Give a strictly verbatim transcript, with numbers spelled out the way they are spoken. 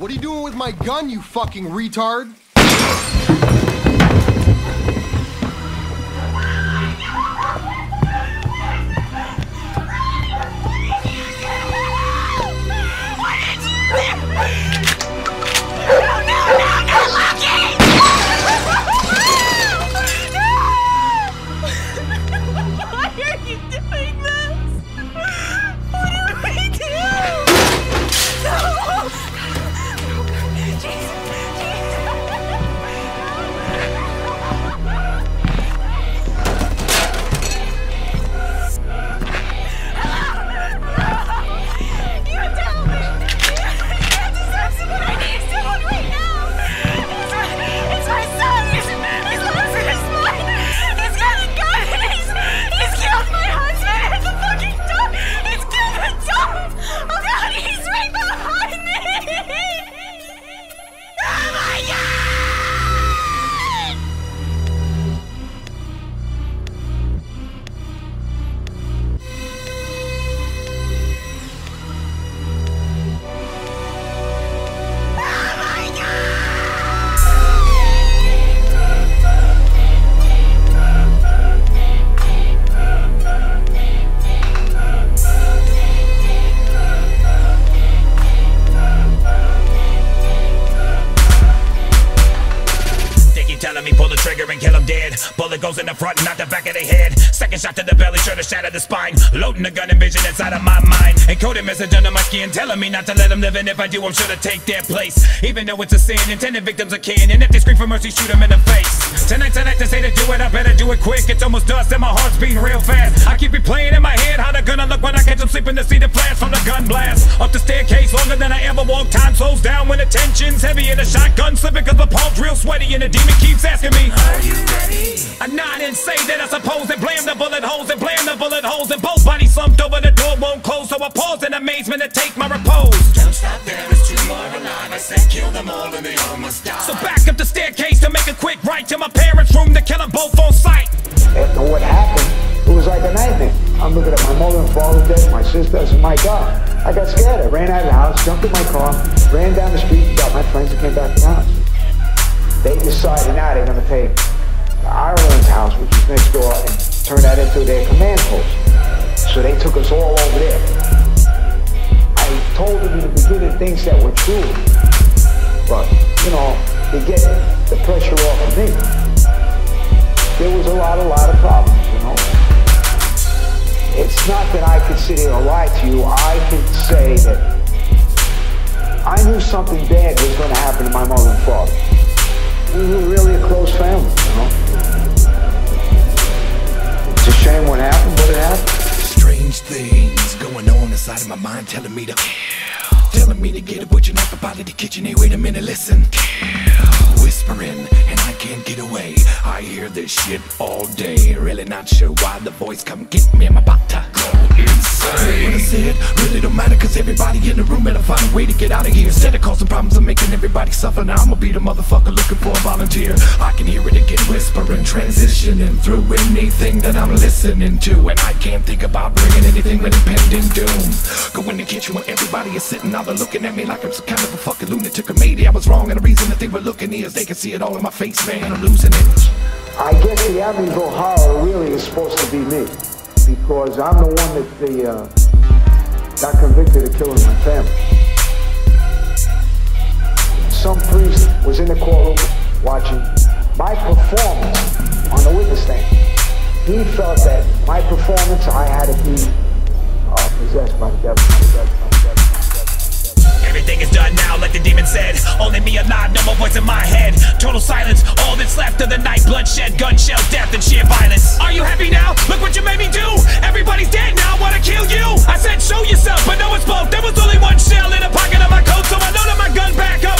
What are you doing with my gun, you fucking retard? Bullet goes in the front, not the back of the head. Second shot to the belly, sure to shatter the spine. Loading the gun and vision inside of my mind. Encoded message under my skin, telling me not to let them live. And if I do, I'm sure to take their place. Even though it's a sin, intended victims are kin. And if they scream for mercy, shoot them in the face. Tonight, tonight, to say to do it, I better do it quick. It's almost dusk and my heart's beating real fast. I keep replaying in my head how they're gonna look when I catch them sleeping to see the flash from the gun blast. Up the staircase, longer than I ever walked. Time slows down when the tension's heavy. And the shotgun slipping cause the palm's real sweaty. And the demon keeps asking me, are you ready? I nod and say that I suppose and blame the bullet holes and blame the bullet holes and both bodies slumped over, the door won't close, so I pause in amazement to take my repose. Don't stop, there is two more alive. I said kill them all and they almost died. So back up the staircase to make a quick right to my parents' room to kill them both on sight. After what happened, it was like a nightmare. I'm looking at my mother and father dead, my sister. I said, my God, I got scared. I ran out of the house, jumped in my car, ran down the street, got my friends and came back to the house. They decided now they're going to take Ireland's house, which is next door, and turn that into their command post. So they took us all over there. I told them in the beginning things that were true, but, you know, to get the pressure off of me, there was a lot, a lot of problems, you know. It's not that I could sit here and lie to you. I could say that I knew something bad was going to happen to my mother and father. We were really a close family, you know. It's a shame what happened, but it happened. Strange things going on inside of my mind, telling me to kill, telling me to get a butcher knife up out of the kitchen. Hey, wait a minute, listen. Kill, whispering, and I can't get away. I hear this shit all day. Really not sure why the voice come get me. I'm about to go insane. What I said really don't matter, cause everybody in the room better find a way to get out of here. Instead of causing problems and making everybody suffer, now I'ma be the motherfucker looking for a volunteer. I can hear it again, whispering, transitioning through anything that I'm listening to. And I can't think about bringing anything with impending doom. Go in the kitchen where everybody is sitting, now they're looking at me like I'm some kind of a fucking lunatic. Or maybe I was wrong, and the reason that they were looking is they can see it all in my face, man, I'm losing it. I guess the Amityville Horror really is supposed to be me, because I'm the one that they uh, got convicted of killing my family. Some priest was in the courtroom watching my performance on the witness stand. He felt that my performance, I had to be uh, possessed by the devil. Possessed by the devil. Everything is done now, like the demon said. Only me alive, no more voice in my head. Total silence, all that's left of the night. Bloodshed, gun shells, death, and sheer violence. Are you happy now? Look what you made me do. Everybody's dead now, I wanna kill you. I said show yourself, but no one spoke. There was only one shell in the pocket of my coat, so I loaded my gun back up.